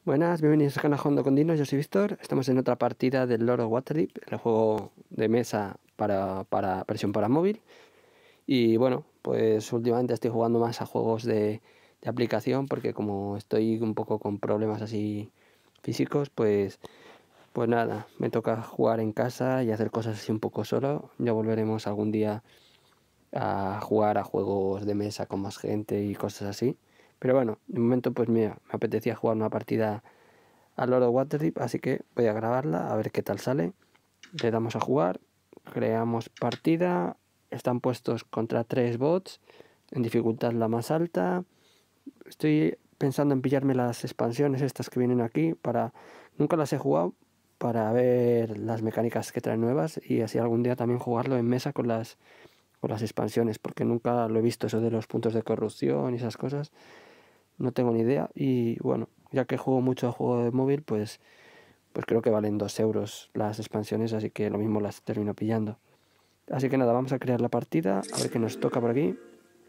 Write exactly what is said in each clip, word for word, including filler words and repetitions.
Buenas, bienvenidos a Canal Hondo con Dinos, yo soy Víctor. Estamos en otra partida del Lord of Waterdeep, el juego de mesa para, para versión para móvil. Y bueno, pues últimamente estoy jugando más a juegos de, de aplicación, porque como estoy un poco con problemas así físicos, pues, pues nada, me toca jugar en casa y hacer cosas así un poco solo. Ya volveremos algún día a jugar a juegos de mesa con más gente y cosas así. Pero bueno, de momento pues mira, me apetecía jugar una partida al Lord of Waterdeep, así que voy a grabarla a ver qué tal sale. Le damos a jugar, creamos partida, están puestos contra tres bots, en dificultad la más alta. Estoy pensando en pillarme las expansiones estas que vienen aquí, para nunca las he jugado, para ver las mecánicas que traen nuevas y así algún día también jugarlo en mesa con las con las expansiones, porque nunca lo he visto, eso de los puntos de corrupción y esas cosas, no tengo ni idea. Y bueno, ya que juego mucho a juego de móvil, pues, pues creo que valen dos euros las expansiones, así que lo mismo las termino pillando. Así que nada, vamos a crear la partida, a ver qué nos toca por aquí.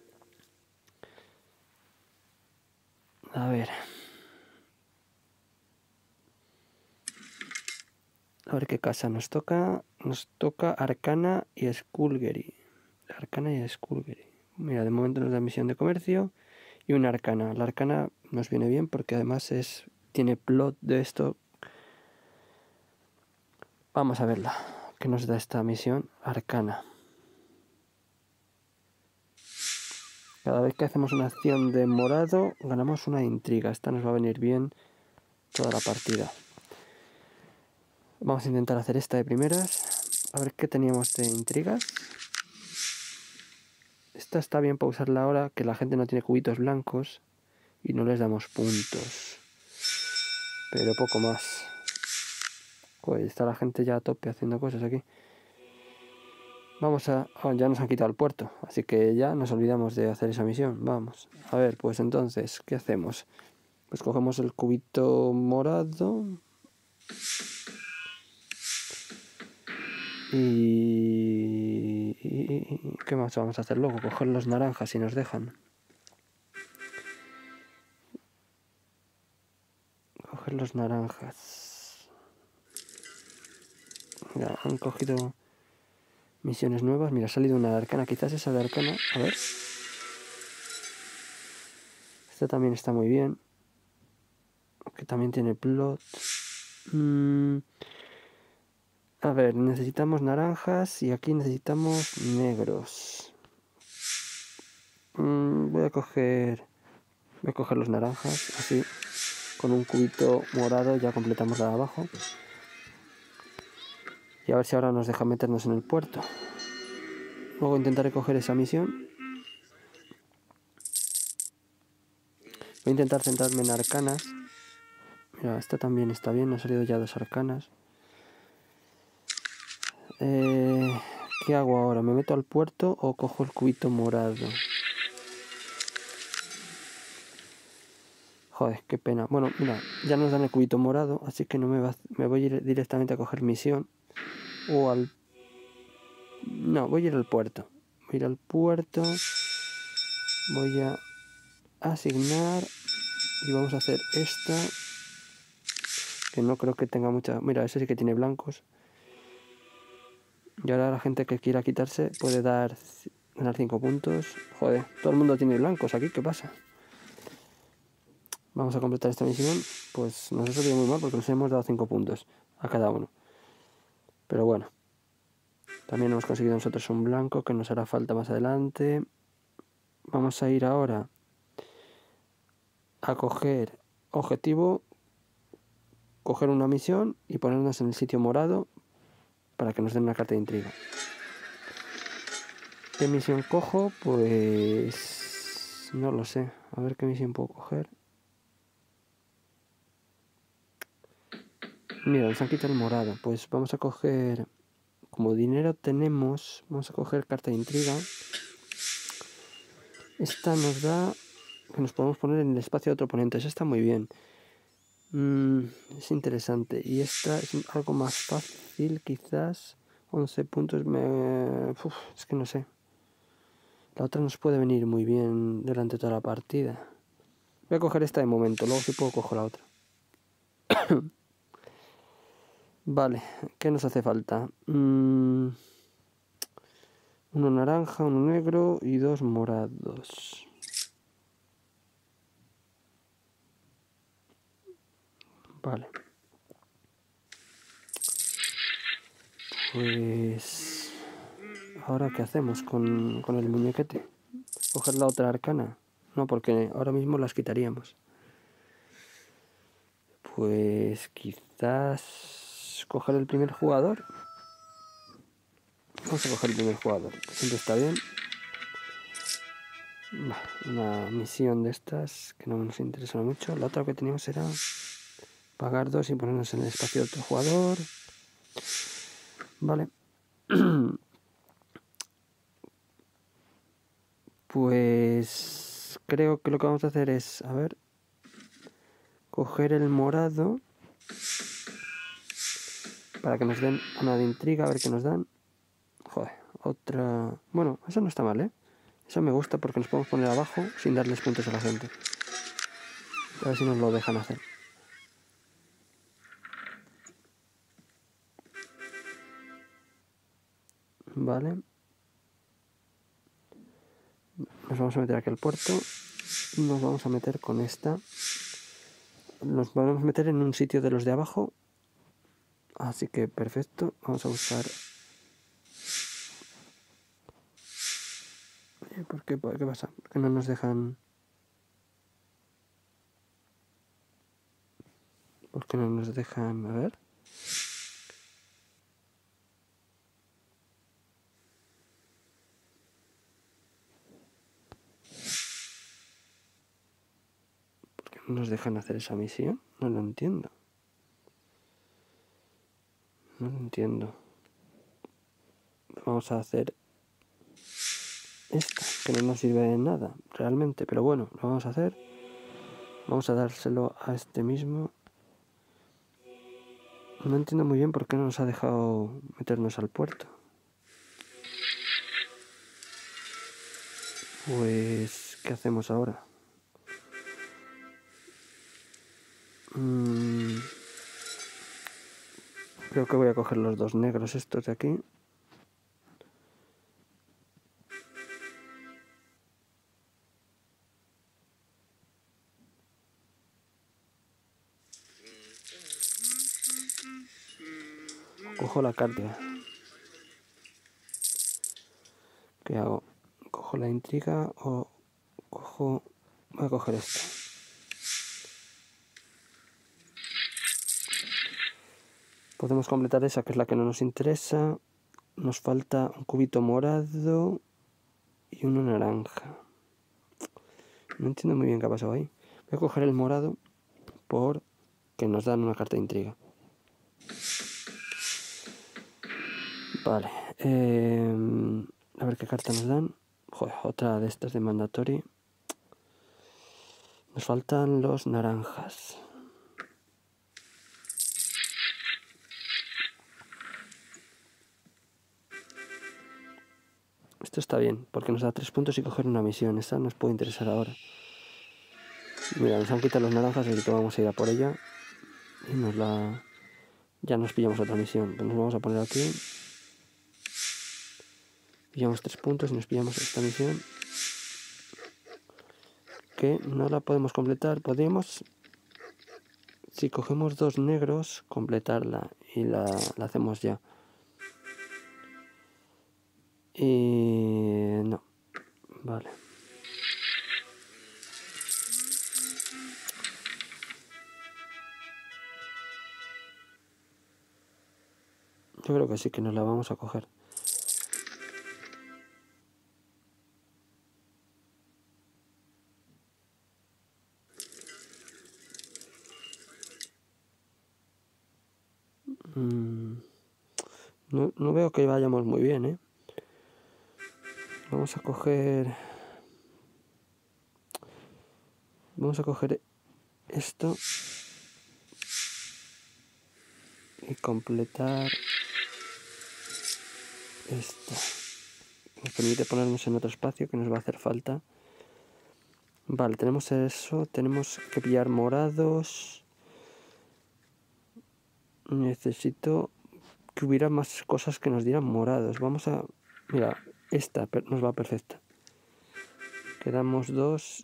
A ver. A ver qué casa nos toca. Nos toca Arcana y Skullgary. Arcana y Skullgary. Mira, de momento nos da misión de comercio y una Arcana. La Arcana nos viene bien porque además es tiene plot de esto. Vamos a verla. ¿Qué nos da esta misión? Arcana. Cada vez que hacemos una acción de morado, ganamos una intriga. Esta nos va a venir bien toda la partida. Vamos a intentar hacer esta de primeras. A ver qué teníamos de intrigas. Esta está bien para usarla ahora, que la gente no tiene cubitos blancos y no les damos puntos. Pero poco más. Pues está la gente ya a tope haciendo cosas aquí. Vamos a... Oh, ya nos han quitado el puerto, así que ya nos olvidamos de hacer esa misión. Vamos. A ver, pues entonces, ¿qué hacemos? Pues cogemos el cubito morado. Y... ¿Qué más vamos a hacer luego? Coger los naranjas si nos dejan. Coger los naranjas. Mira, han cogido misiones nuevas. Mira, ha salido una de Arcana. Quizás esa de Arcana. A ver. Esta también está muy bien. Que también tiene plot. Mm. A ver, necesitamos naranjas y aquí necesitamos negros. Mm, voy a coger... Voy a coger los naranjas, así. Con un cubito morado ya completamos la de abajo. Y a ver si ahora nos deja meternos en el puerto. Luego intentaré coger esa misión. Voy a intentar centrarme en arcanas. Mira, esta también está bien, han salido ya dos arcanas. Eh, ¿Qué hago ahora? ¿Me meto al puerto o cojo el cubito morado? Joder, qué pena. Bueno, mira, ya nos dan el cubito morado, así que no me, va, me voy a ir directamente a coger misión. O al... No, voy a ir al puerto. Voy a ir al puerto. Voy a asignar. Y vamos a hacer esta. Que no creo que tenga mucha... Mira, ese sí que tiene blancos. Y ahora la gente que quiera quitarse puede dar... Ganar cinco puntos. Joder, todo el mundo tiene blancos aquí, ¿qué pasa? Vamos a completar esta misión. Pues nos ha salido muy mal porque nos hemos dado cinco puntos a cada uno. Pero bueno. También hemos conseguido nosotros un blanco que nos hará falta más adelante. Vamos a ir ahora a coger objetivo, coger una misión y ponernos en el sitio morado para que nos den una carta de intriga. ¿Qué misión cojo? Pues... no lo sé. A ver qué misión puedo coger. Mira, nos han quitado el morado. Pues vamos a coger... Como dinero tenemos, vamos a coger carta de intriga. Esta nos da que nos podemos poner en el espacio de otro oponente. Esa está muy bien. Mm, es interesante. Y esta es algo más fácil, quizás. once puntos. Me... Uf, es que no sé. La otra nos puede venir muy bien durante toda la partida. Voy a coger esta de momento. Luego sí puedo coger la otra. Vale, ¿qué nos hace falta? Mm, uno naranja, uno negro y dos morados. Vale. Pues... ¿ahora qué hacemos con, con el muñequete? ¿Coger la otra arcana? No, porque ahora mismo las quitaríamos. Pues quizás coger el primer jugador. Vamos a coger el primer jugador, que siempre está bien. Una misión de estas que no nos interesa mucho. La otra que teníamos era pagar dos y ponernos en el espacio de otro jugador. Vale. Pues creo que lo que vamos a hacer es, a ver, coger el morado para que nos den una de intriga, a ver qué nos dan. Joder, otra... Bueno, eso no está mal, ¿eh? Eso me gusta porque nos podemos poner abajo sin darles puntos a la gente. A ver si nos lo dejan hacer. Vale. Nos vamos a meter aquí al puerto. Y nos vamos a meter con esta. Nos podemos meter en un sitio de los de abajo. Así que perfecto. Vamos a usar... ¿Por qué? ¿Por qué pasa? ¿Por qué no nos dejan...? ¿Por qué no nos dejan...? A ver... ¿Por qué no nos dejan hacer esa misión? No lo entiendo. No lo entiendo. Vamos a hacer... esta, que no nos sirve de nada, realmente. Pero bueno, lo vamos a hacer. Vamos a dárselo a este mismo. No entiendo muy bien por qué no nos ha dejado meternos al puerto. Pues... ¿qué hacemos ahora? Mm, creo que voy a coger los dos negros estos de aquí. Cojo la carta. ¿Qué hago? ¿Cojo la intriga o cojo...? Voy a coger esto. Podemos completar esa, que es la que no nos interesa. Nos falta un cubito morado y uno naranja. No entiendo muy bien qué ha pasado ahí. Voy a coger el morado porque nos dan una carta de intriga. Vale. Eh, a ver qué carta nos dan. Joder, otra de estas de mandatory. Nos faltan los naranjas. Esto está bien, porque nos da tres puntos y coger una misión. Esta nos puede interesar ahora. Mira, nos han quitado los naranjas, así que vamos a ir a por ella. Y nos la... ya nos pillamos otra misión. Pues nos vamos a poner aquí. Pillamos tres puntos y nos pillamos esta misión. Que no la podemos completar. Podríamos, si cogemos dos negros, completarla. Y la, la hacemos ya. Y... no. Vale. Yo creo que sí que nos la vamos a coger. Mm, no, no veo que vayamos muy bien, ¿eh? Vamos a coger... Vamos a coger esto. Y completar esto. Nos permite ponernos en otro espacio que nos va a hacer falta. Vale, tenemos eso. Tenemos que pillar morados. Necesito que hubiera más cosas que nos dieran morados. Vamos a... Mira, esta nos va perfecta. Quedamos dos.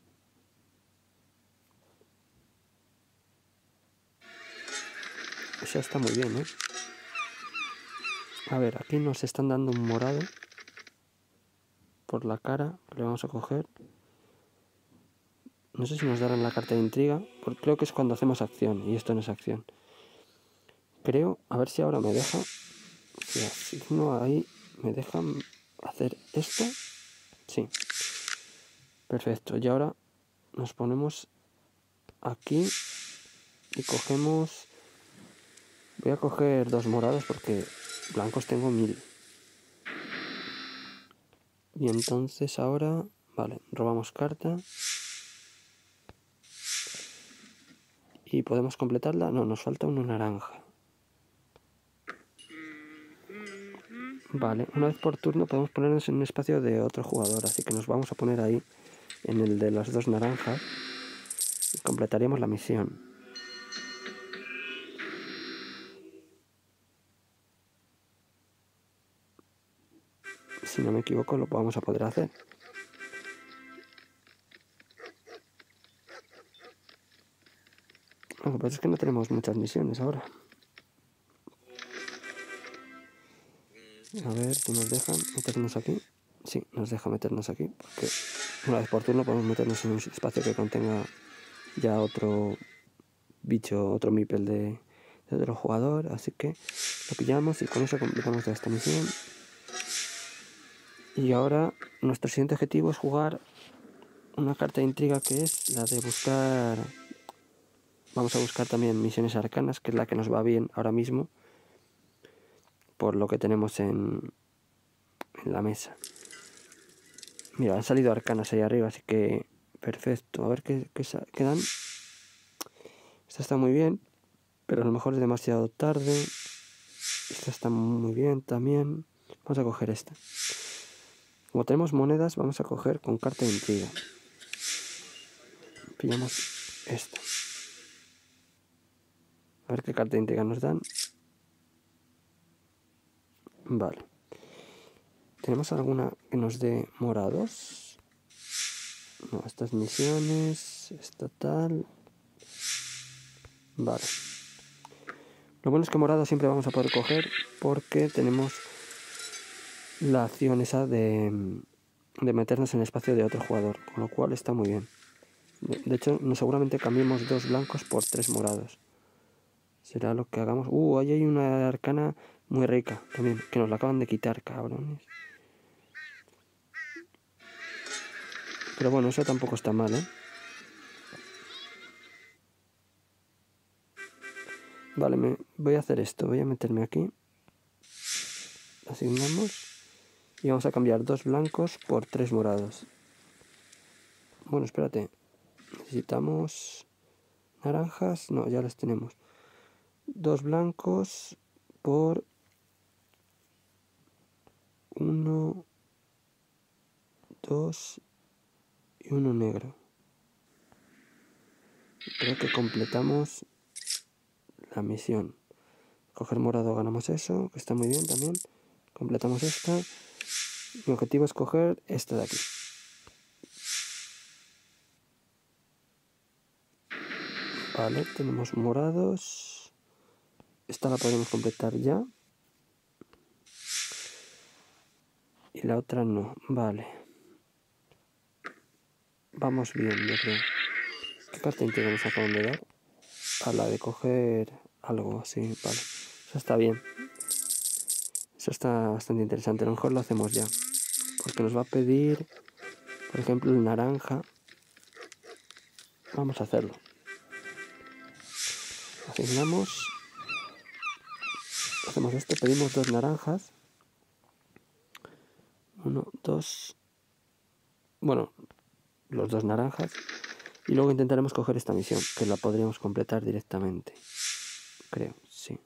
Esa está muy bien, ¿eh? A ver, aquí nos están dando un morado por la cara, que le vamos a coger. No sé si nos darán la carta de intriga, porque creo que es cuando hacemos acción, y esto no es acción. Creo, a ver si ahora me deja. Si asigno ahí, me dejan hacer esto. Sí. Perfecto. Y ahora nos ponemos aquí y cogemos... Voy a coger dos morados porque blancos tengo mil. Y entonces ahora... Vale, robamos carta. ¿Y podemos completarla? No, nos falta uno naranja. Vale, una vez por turno podemos ponernos en un espacio de otro jugador, así que nos vamos a poner ahí en el de las dos naranjas y completaríamos la misión. Si no me equivoco, lo vamos a poder hacer. Lo que pasa es que no tenemos muchas misiones ahora. A ver si nos dejan meternos aquí. Sí, nos deja meternos aquí, porque una vez por turno podemos meternos en un espacio que contenga ya otro bicho, otro meeple de, de otro jugador. Así que lo pillamos y con eso completamos ya esta misión. Y ahora nuestro siguiente objetivo es jugar una carta de intriga, que es la de buscar... Vamos a buscar también misiones arcanas, que es la que nos va bien ahora mismo, por lo que tenemos en, en la mesa. Mira, han salido arcanas ahí arriba, así que perfecto. A ver qué, qué, qué dan. Esta está muy bien, pero a lo mejor es demasiado tarde. Esta está muy bien también. Vamos a coger esta. Como tenemos monedas, vamos a coger con carta de intriga. Pillamos esta. A ver qué carta de intriga nos dan. Vale. ¿Tenemos alguna que nos dé morados? No, estas misiones, esta tal. Vale. Lo bueno es que morado siempre vamos a poder coger porque tenemos la acción esa de, de meternos en el espacio de otro jugador, con lo cual está muy bien. De, de hecho, no, seguramente cambiemos dos blancos por tres morados. Será lo que hagamos. Uh, ahí hay una arcana muy rica también, que nos la acaban de quitar, cabrones. Pero bueno, eso tampoco está mal, ¿eh? Vale, me, voy a hacer esto. Voy a meterme aquí. Asignamos. Y vamos a cambiar dos blancos por tres morados. Bueno, espérate. Necesitamos naranjas. No, ya las tenemos. Dos blancos por uno, dos y uno negro. Creo que completamos la misión. Coger morado, ganamos eso, que está muy bien también. Completamos esta. Mi objetivo es coger esta de aquí. Vale, tenemos morados. Esta la podemos completar ya. Y la otra no. Vale. Vamos bien, yo creo. ¿Qué carta intriga nos acaban de dar? A la de coger algo así, vale. Eso está bien. Eso está bastante interesante. A lo mejor lo hacemos ya. Porque nos va a pedir, por ejemplo, el naranja. Vamos a hacerlo. Asignamos. Hacemos esto, pedimos dos naranjas. Uno, dos. Bueno, los dos naranjas. Y luego intentaremos coger esta misión, que la podríamos completar directamente. Creo, sí.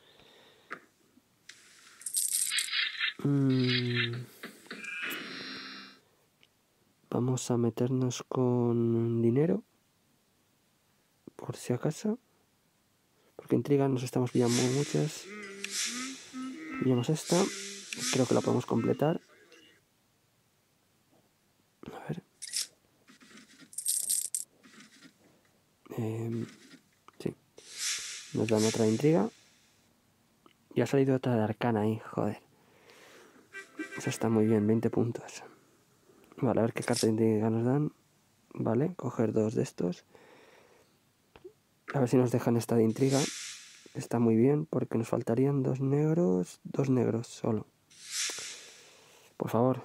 Mm. Vamos a meternos con dinero. Por si acaso. Porque intriga nos estamos pillando muchas. Pillamos esta. Creo que la podemos completar. A ver. Eh, sí. Nos dan otra intriga. Y ha salido otra de arcana ahí, joder. Eso está muy bien, veinte puntos. Vale, a ver qué carta de intriga nos dan. Vale, coger dos de estos. A ver si nos dejan esta de intriga. Está muy bien, porque nos faltarían dos negros. Dos negros solo. Por favor.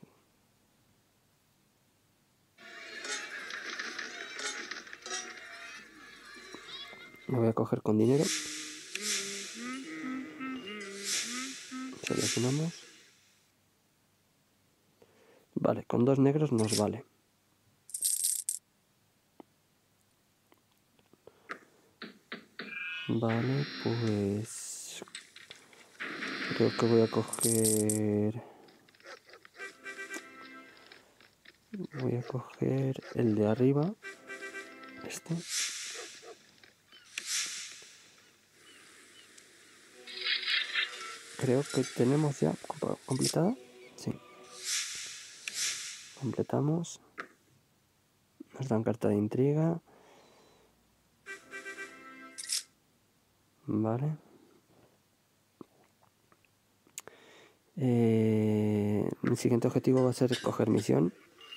Lo voy a coger con dinero. Seleccionamos. Vale, con dos negros nos vale. Vale, pues... creo que voy a coger... Voy a coger el de arriba. Este. Creo que tenemos ya completada. Sí. Completamos. Nos dan carta de intriga. Vale. Eh, mi siguiente objetivo va a ser coger misión.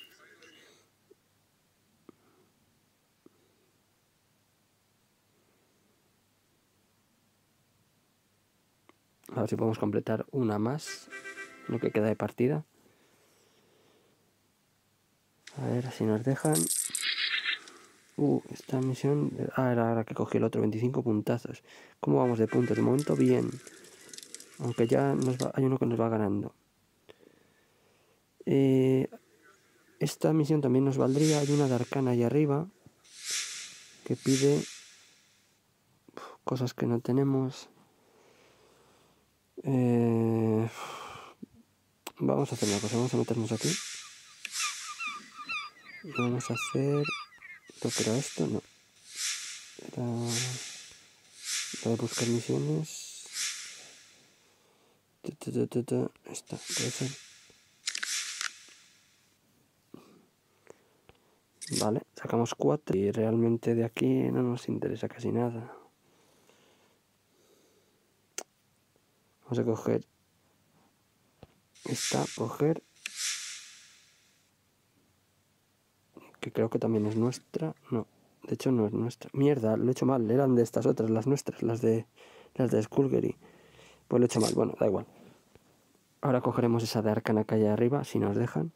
A ver si podemos completar una más. Lo que queda de partida. A ver si nos dejan. Uh, esta misión... Ah, era ahora que cogí el otro, veinticinco puntazos. ¿Cómo vamos de puntos? De momento bien. Aunque ya nos va, hay uno que nos va ganando. Eh, esta misión también nos valdría. Hay una de arcana ahí arriba. Que pide... Uf, cosas que no tenemos. Eh, vamos a hacer una cosa. Vamos a meternos aquí. Y vamos a hacer... Creo que era esto, no. Era... Voy a buscar misiones. Esta, puede ser. Vale, sacamos cuatro. Y realmente de aquí no nos interesa casi nada. Vamos a coger esta, coger. Que creo que también es nuestra. No, de hecho no es nuestra. Mierda, lo he hecho mal. Eran de estas otras, las nuestras, las de las de Skullgary. Pues lo he hecho mal, bueno, da igual. Ahora cogeremos esa de arcana que hay arriba, si nos dejan.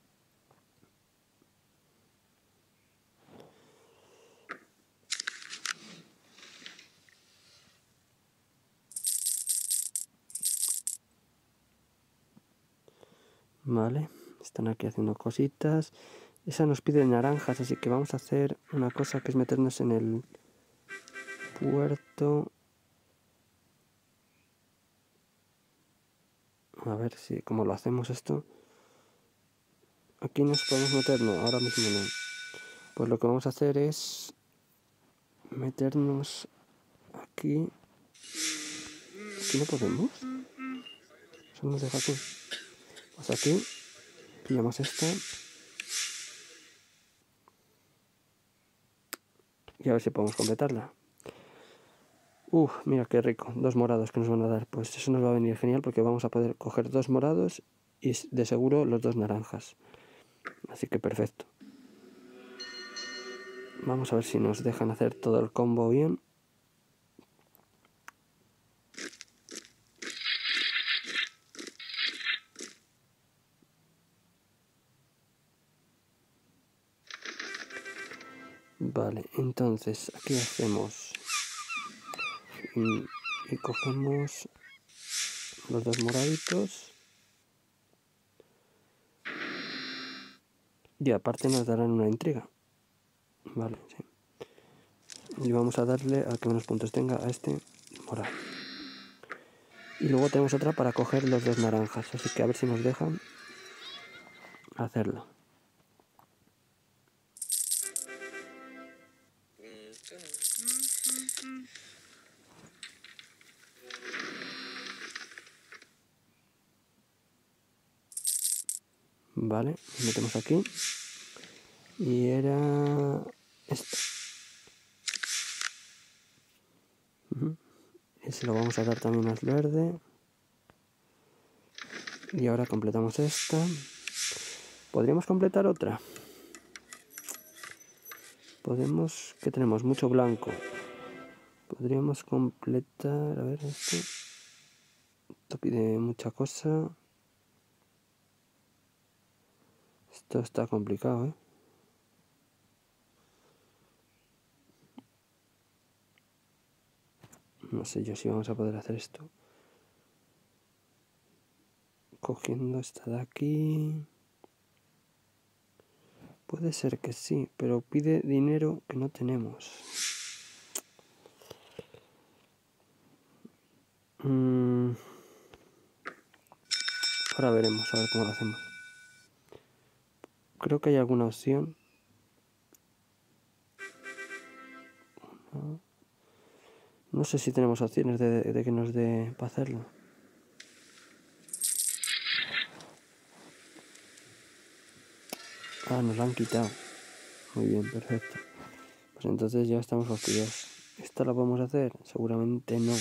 Vale, están aquí haciendo cositas. Esa nos pide naranjas, así que vamos a hacer una cosa que es meternos en el puerto. A ver si cómo lo hacemos esto. Aquí nos podemos meter, no, ahora mismo no. Pues lo que vamos a hacer es meternos aquí. Aquí no podemos. Eso nos deja aquí. Pues aquí pillamos esta. Y a ver si podemos completarla. Uf, mira qué rico. Dos morados que nos van a dar. Pues eso nos va a venir genial porque vamos a poder coger dos morados y de seguro los dos naranjas. Así que perfecto. Vamos a ver si nos dejan hacer todo el combo bien. Vale, entonces aquí hacemos y, y cogemos los dos moraditos y aparte nos darán una intriga. Vale, sí. Y vamos a darle al que menos puntos tenga a este morado. Y luego tenemos otra para coger los dos naranjas, así que a ver si nos dejan hacerlo. Vale, nos metemos aquí. Y era esto. Uh-huh. Ese lo vamos a dar también al verde. Y ahora completamos esta. ¿Podríamos completar otra? Podemos... que tenemos mucho blanco. Podríamos completar... A ver, esto... Esto pide mucha cosa. Esto está complicado, ¿eh? No sé yo si vamos a poder hacer esto. Cogiendo esta de aquí... Puede ser que sí, pero pide dinero que no tenemos. Mm. Ahora veremos, a ver cómo lo hacemos. Creo que hay alguna opción. No, no sé si tenemos opciones de, de que nos dé para hacerlo. Ah, nos la han quitado. Muy bien, perfecto. Pues entonces ya estamos fastidiados. ¿Esta la podemos hacer? Seguramente no.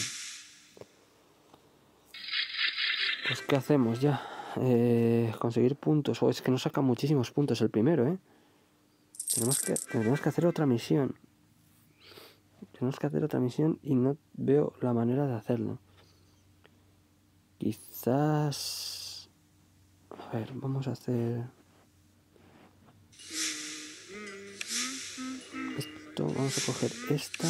Pues ¿qué hacemos ya? Eh, conseguir puntos. O oh, es que nos saca muchísimos puntos el primero, ¿eh? Tenemos que, tenemos que hacer otra misión. Tenemos que hacer otra misión y no veo la manera de hacerlo. Quizás... A ver, vamos a hacer... Esto, vamos a coger esta...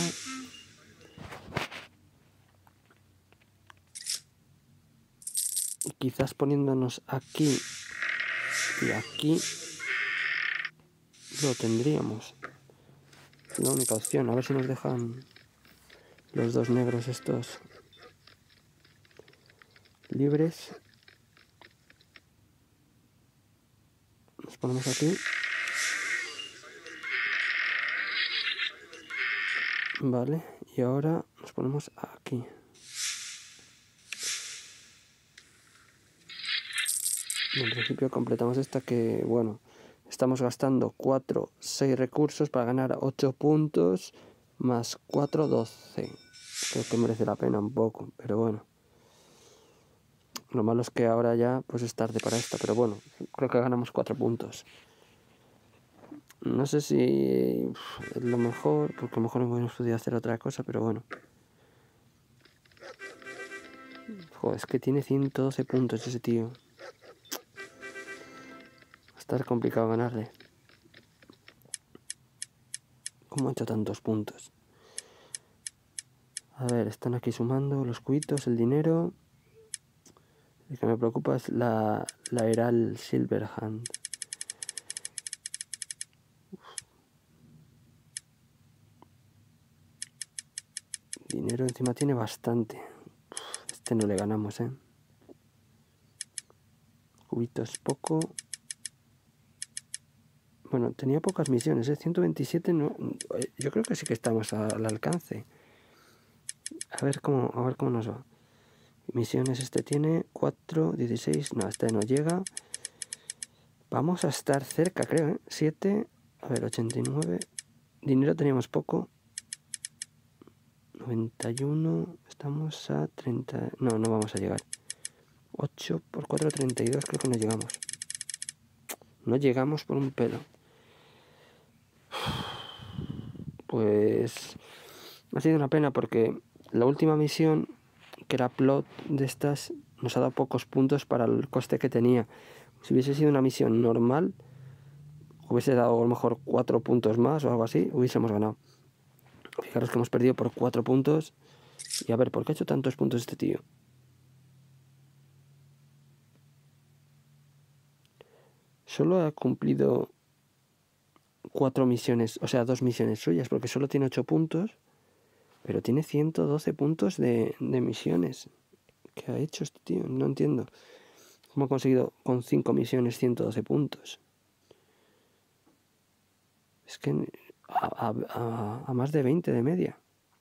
Y quizás poniéndonos aquí y aquí lo tendríamos. Es la única opción. A ver si nos dejan los dos negros estos libres. Nos ponemos aquí. Vale, y ahora nos ponemos aquí. En principio completamos esta que, bueno, estamos gastando cuatro, seis recursos para ganar ocho puntos, más cuatro, doce. Creo que merece la pena un poco, pero bueno. Lo malo es que ahora ya pues es tarde para esta, pero bueno, creo que ganamos cuatro puntos. No sé si es lo mejor, porque a lo mejor hemos podido hacer otra cosa, pero bueno. Joder, es que tiene ciento doce puntos ese tío. Va a estar complicado ganarle. ¿Cómo ha hecho tantos puntos? A ver, están aquí sumando los cubitos, el dinero. El que me preocupa es la, la Herald Silverhand. Dinero encima tiene bastante. Este no le ganamos, ¿eh? Cubitos poco. Bueno, tenía pocas misiones, ¿eh? ciento veintisiete no... Yo creo que sí que estamos al alcance. A ver cómo, a ver cómo nos va. Misiones este tiene cuatro, dieciséis... No, este no llega. Vamos a estar cerca, creo, ¿eh? siete... A ver, ochenta y nueve... Dinero teníamos poco. noventa y uno... Estamos a treinta... No, no vamos a llegar. ocho por cuatro, treinta y dos, creo que no llegamos. No llegamos por un pelo. Pues ha sido una pena porque la última misión, que era plot de estas, nos ha dado pocos puntos para el coste que tenía. Si hubiese sido una misión normal, hubiese dado a lo mejor cuatro puntos más o algo así, hubiésemos ganado. Fijaros que hemos perdido por cuatro puntos. Y a ver, ¿por qué ha hecho tantos puntos este tío? Solo ha cumplido cuatro misiones, o sea, dos misiones suyas, porque solo tiene ocho puntos, pero tiene ciento doce puntos de, de misiones. ¿Qué ha hecho este tío? No entiendo. ¿Cómo ha conseguido con cinco misiones ciento doce puntos? Es que a, a, a más de veinte de media.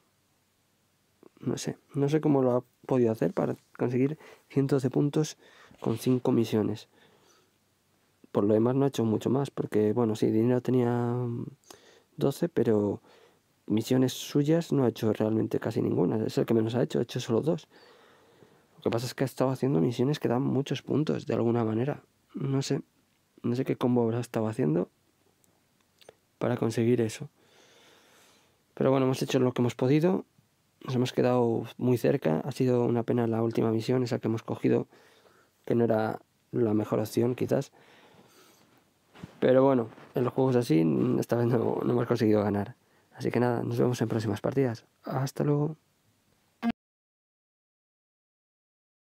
No sé, no sé cómo lo ha podido hacer para conseguir ciento doce puntos con cinco misiones. por lo demás no he hecho mucho más, porque bueno, sí, dinero tenía doce, pero misiones suyas no he hecho realmente casi ninguna. Es el que menos ha hecho, he hecho solo dos. Lo que pasa es que ha estado haciendo misiones que dan muchos puntos, de alguna manera. No sé, no sé qué combo habrá estado haciendo para conseguir eso. Pero bueno, hemos hecho lo que hemos podido. Nos hemos quedado muy cerca. Ha sido una pena la última misión, esa que hemos cogido, que no era la mejor opción quizás. Pero bueno, en los juegos así, esta vez no, no hemos conseguido ganar. Así que nada, nos vemos en próximas partidas. Hasta luego.